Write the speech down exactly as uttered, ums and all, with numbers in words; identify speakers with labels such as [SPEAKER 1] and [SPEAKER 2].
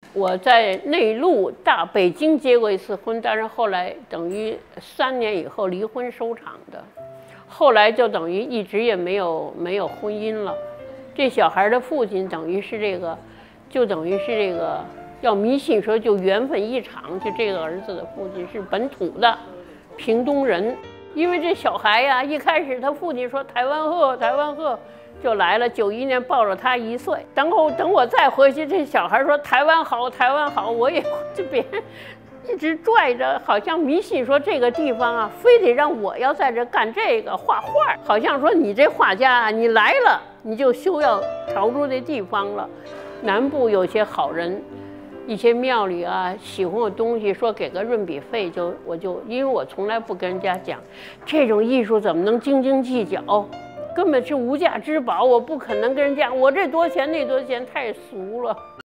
[SPEAKER 1] 我在内陆大北京结过一次婚，但是后来等于三年以后离婚收场的，后来就等于一直也没有没有婚姻了。这小孩的父亲等于是这个，就等于是这个要迷信说就缘分一场，就这个儿子的父亲是本土的屏东人，因为这小孩呀、啊，一开始他父亲说台湾鹤，台湾鹤。就来了，九一年抱着他一岁，等后等我再回去，这小孩说台湾好，台湾好，我也这别人一直拽着，好像迷信说这个地方啊，非得让我要在这干这个画画，好像说你这画家啊，你来了你就休要逃出这地方了。南部有些好人，一些庙里啊喜欢我东西，说给个润笔费，就我就因为我从来不跟人家讲，这种艺术怎么能斤斤计较？根本是无价之宝，我不可能跟人家我这多钱那多钱，太俗了。